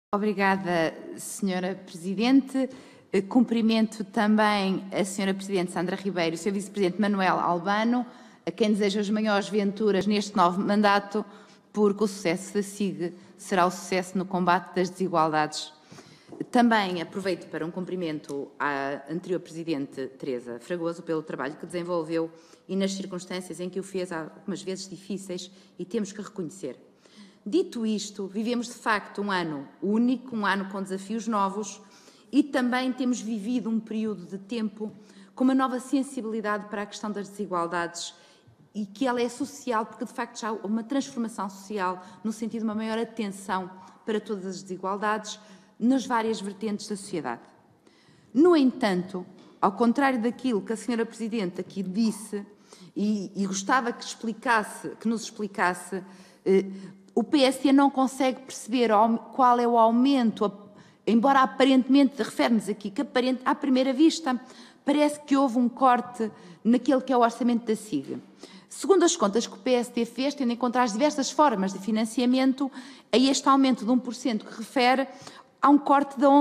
Obrigada, Senhora Presidente. Cumprimento também a Senhora Presidente Sandra Ribeiro e o Sr. Vice-Presidente Manuel Albano, a quem desejo as maiores venturas neste novo mandato, porque o sucesso da SIG será o sucesso no combate das desigualdades. Também aproveito para um cumprimento à anterior Presidente Teresa Fragoso pelo trabalho que desenvolveu e nas circunstâncias em que o fez, algumas vezes difíceis, e temos que reconhecer. Dito isto, vivemos de facto um ano único, um ano com desafios novos e também temos vivido um período de tempo com uma nova sensibilidade para a questão das desigualdades e que ela é social, porque de facto já há uma transformação social no sentido de uma maior atenção para todas as desigualdades nas várias vertentes da sociedade. No entanto, ao contrário daquilo que a Senhora Presidente aqui disse, e gostava que nos explicasse, o PSD não consegue perceber qual é o aumento, embora aparentemente, refere-nos aqui, que à primeira vista parece que houve um corte naquele que é o orçamento da SIG. Segundo as contas que o PSD fez, tendo em conta as diversas formas de financiamento, a este aumento de 1% que refere, há um corte de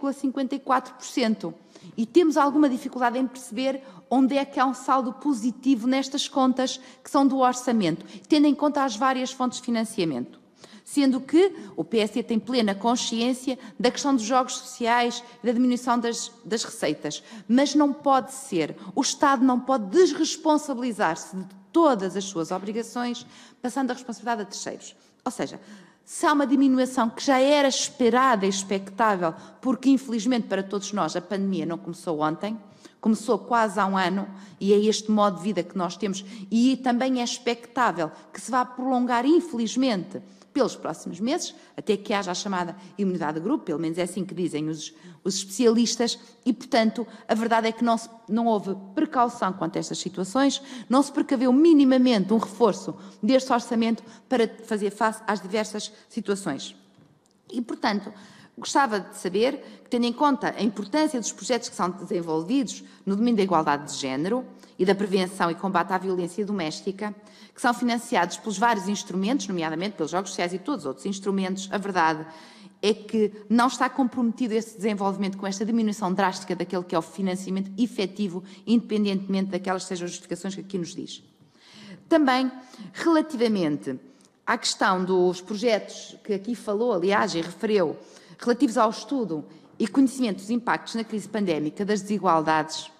11,54%. E temos alguma dificuldade em perceber onde é que há um saldo positivo nestas contas que são do orçamento, tendo em conta as várias fontes de financiamento. Sendo que o PSD tem plena consciência da questão dos jogos sociais e da diminuição das receitas. Mas não pode ser, o Estado não pode desresponsabilizar-se de todas as suas obrigações, passando a responsabilidade a terceiros. Ou seja, se há uma diminuição que já era esperada e expectável, porque infelizmente para todos nós a pandemia não começou ontem, começou quase há um ano, e é este modo de vida que nós temos, e também é expectável que se vá prolongar, infelizmente, pelos próximos meses, até que haja a chamada imunidade de grupo, pelo menos é assim que dizem os especialistas, e, portanto, a verdade é que não houve precaução quanto a estas situações, não se precaveu minimamente um reforço deste orçamento para fazer face às diversas situações. E, portanto, gostava de saber, tendo em conta a importância dos projetos que são desenvolvidos no domínio da igualdade de género e da prevenção e combate à violência doméstica, que são financiados pelos vários instrumentos, nomeadamente pelos jogos sociais e todos os outros instrumentos, a verdade é que não está comprometido esse desenvolvimento com esta diminuição drástica daquele que é o financiamento efetivo, independentemente daquelas que sejam as justificações que aqui nos diz. Também, relativamente à questão dos projetos que aqui falou, aliás, e referiu, relativos ao estudo e conhecimento dos impactos na crise pandémica das desigualdades,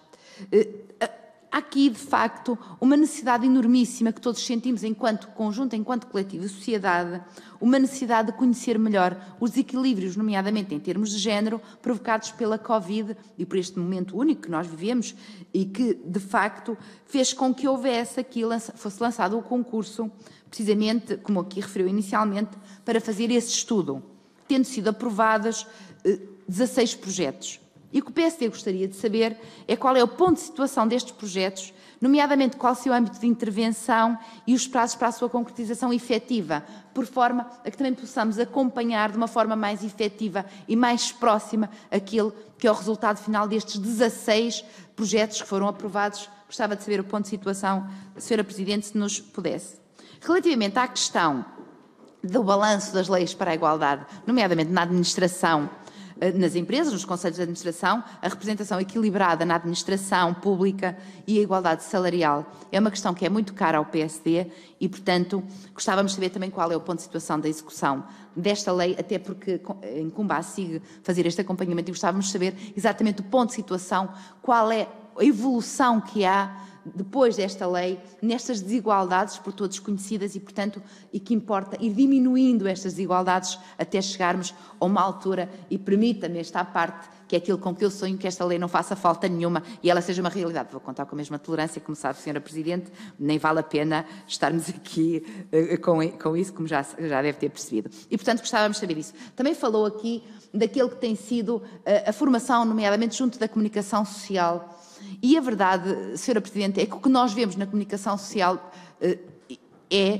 há aqui, de facto, uma necessidade enormíssima que todos sentimos enquanto conjunto, enquanto coletivo de sociedade, uma necessidade de conhecer melhor os desequilíbrios, nomeadamente em termos de género, provocados pela Covid e por este momento único que nós vivemos e que, de facto, fez com que fosse lançado o concurso, precisamente, como aqui referiu inicialmente, para fazer esse estudo, tendo sido aprovados 16 projetos. E o que o PSD gostaria de saber é qual é o ponto de situação destes projetos, nomeadamente qual é o seu âmbito de intervenção e os prazos para a sua concretização efetiva, por forma a que também possamos acompanhar de uma forma mais efetiva e mais próxima aquele que é o resultado final destes 16 projetos que foram aprovados. Gostava de saber o ponto de situação, Sra. Presidente, se nos pudesse. Relativamente à questão do balanço das leis para a igualdade, nomeadamente na administração, nas empresas, nos conselhos de administração, a representação equilibrada na administração pública e a igualdade salarial é uma questão que é muito cara ao PSD e, portanto, gostávamos de saber também qual é o ponto de situação da execução desta lei, até porque incumbe à SIG fazer este acompanhamento e gostávamos de saber exatamente o ponto de situação, qual é a evolução que há depois desta lei, nestas desigualdades por todos conhecidas e, portanto, e que importa ir diminuindo estas desigualdades até chegarmos a uma altura, e permita-me esta parte, que é aquilo com que eu sonho, que esta lei não faça falta nenhuma e ela seja uma realidade. Vou contar com a mesma tolerância, como sabe, Sra. Presidente, nem vale a pena estarmos aqui com isso, como já deve ter percebido. E, portanto, gostávamos de saber isso. Também falou aqui daquilo que tem sido a formação, nomeadamente junto da comunicação social. E a verdade, Sra. Presidente, é que o que nós vemos na comunicação social é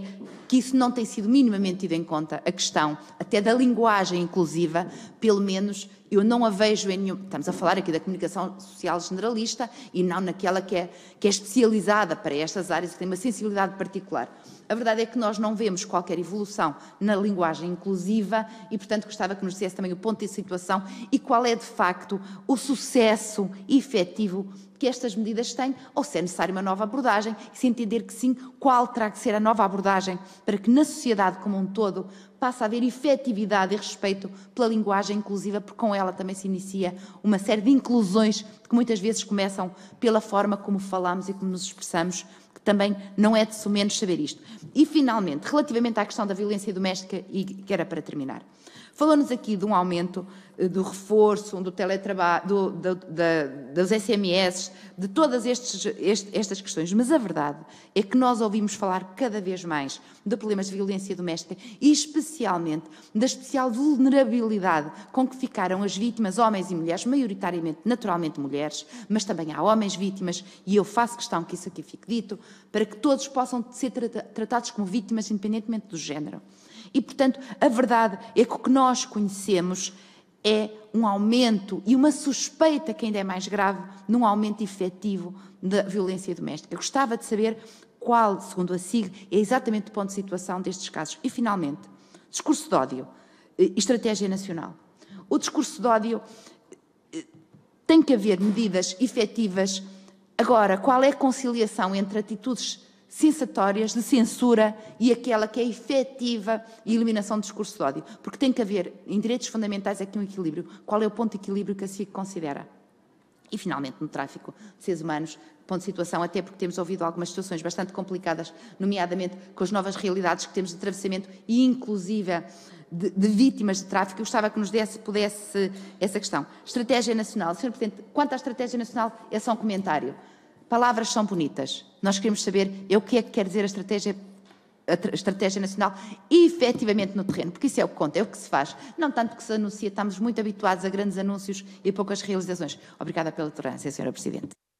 que isso não tem sido minimamente tido em conta, a questão até da linguagem inclusiva, pelo menos eu não a vejo em nenhum... Estamos a falar aqui da comunicação social generalista e não naquela que é especializada para estas áreas, que tem uma sensibilidade particular. A verdade é que nós não vemos qualquer evolução na linguagem inclusiva e, portanto, gostava que nos dissesse também o ponto de situação e qual é, de facto, o sucesso efetivo que estas medidas têm, ou se é necessária uma nova abordagem, e se entender que sim, qual terá que ser a nova abordagem para que na sociedade como um todo passe a haver efetividade e respeito pela linguagem inclusiva, porque com ela também se inicia uma série de inclusões que muitas vezes começam pela forma como falamos e como nos expressamos, que também não é de sumenos saber isto. E, finalmente, relativamente à questão da violência doméstica, e que era para terminar, falou-nos aqui de um aumento do reforço, do teletrabalho, dos SMS, de todas estas questões, mas a verdade é que nós ouvimos falar cada vez mais de problemas de violência doméstica e especialmente da especial vulnerabilidade com que ficaram as vítimas, homens e mulheres, maioritariamente, naturalmente mulheres, mas também há homens vítimas, e eu faço questão que isso aqui fique dito, para que todos possam ser tratados como vítimas independentemente do género. E, portanto, a verdade é que o que nós conhecemos é um aumento e uma suspeita, que ainda é mais grave, num aumento efetivo da violência doméstica. Eu gostava de saber qual, segundo a SIG, é exatamente o ponto de situação destes casos. E, finalmente, discurso de ódio e estratégia nacional. O discurso de ódio tem que haver medidas efetivas. Agora, qual é a conciliação entre atitudes sensatórias de censura e aquela que é efetiva e eliminação do discurso de ódio? Porque tem que haver, em direitos fundamentais, aqui um equilíbrio. Qual é o ponto de equilíbrio que a SIC considera? E, finalmente, no tráfico de seres humanos, ponto de situação, até porque temos ouvido algumas situações bastante complicadas, nomeadamente com as novas realidades que temos de atravessamento e, inclusive, de vítimas de tráfico. Eu gostava que nos pudesse essa questão. Estratégia nacional. Sr. Presidente, quanto à estratégia nacional, é só um comentário. Palavras são bonitas. Nós queremos saber o que é que quer dizer a estratégia nacional e, efetivamente, no terreno, porque isso é o que conta, é o que se faz. Não tanto que se anuncia, estamos muito habituados a grandes anúncios e poucas realizações. Obrigada pela tolerância, Sra. Presidente.